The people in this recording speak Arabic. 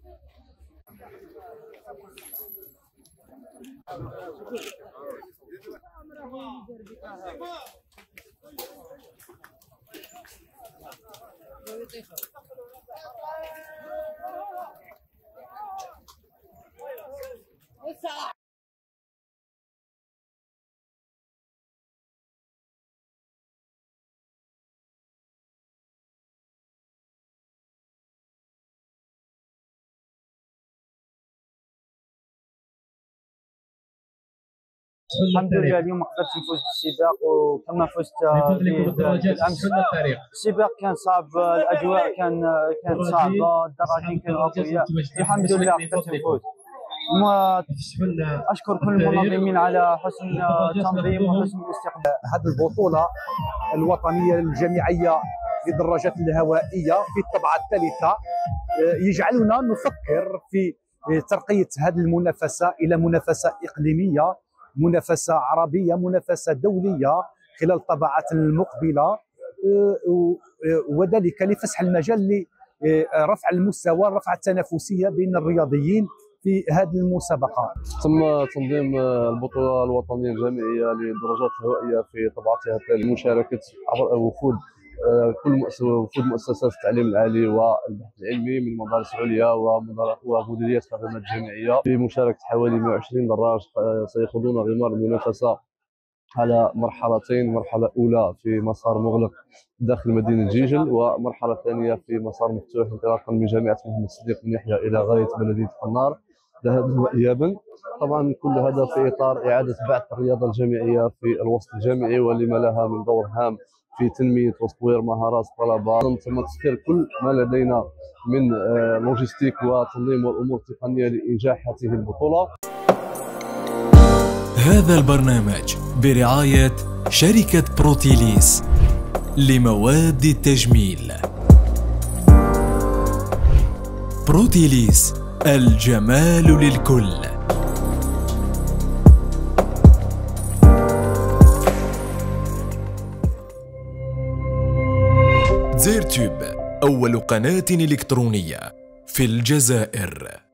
الحمد لله اليوم قدرت نفوز بالسباق وكما فزت بالامس. السباق كان صعب، الاجواء كانت صعبه، الدراجين كانوا اقوياء، الحمد لله قدرت نفوز. اشكر كل المنظمين على حسن التنظيم وحسن الاستقبال. هذه البطوله الوطنيه الجامعيه للدراجات الهوائيه في الطبعه الثالثه يجعلنا نفكر في ترقيه هذه المنافسه الى منافسه اقليميه، منافسه عربيه، منافسه دوليه خلال الطبعات المقبله، وذلك لفسح المجال لرفع المستوى، رفع التنافسيه بين الرياضيين في هذه المسابقه. تم تنظيم البطوله الوطنيه الجامعيه للدراجات الهوائيه في طبعتها الثانيه، مشاركه وفود وفود مؤسسات التعليم العالي والبحث العلمي من مدارس عليا ومديريات خدمات جامعيه، بمشاركه حوالي 120 دراج سيخوضون غمار المنافسه على مرحلتين، مرحله اولى في مسار مغلق داخل مدينه جيجل، ومرحله ثانيه في مسار مفتوح انطلاقا من جامعه محمد الصديق بن يحيى الى غايه بلديه قنار ذهابا وايابا. طبعا كل هذا في اطار اعاده بعث الرياضه الجامعيه في الوسط الجامعي، ولما لها من دور هام في تنميه وتطوير مهارات الطلبه. تم تسخير كل ما لدينا من لوجستيك وتنظيم والامور التقنيه لانجاح هذه البطوله. هذا البرنامج برعايه شركه بروتيليس لمواد التجميل. بروتيليس، الجمال للكل. زيرتوب، أول قناة إلكترونية في الجزائر.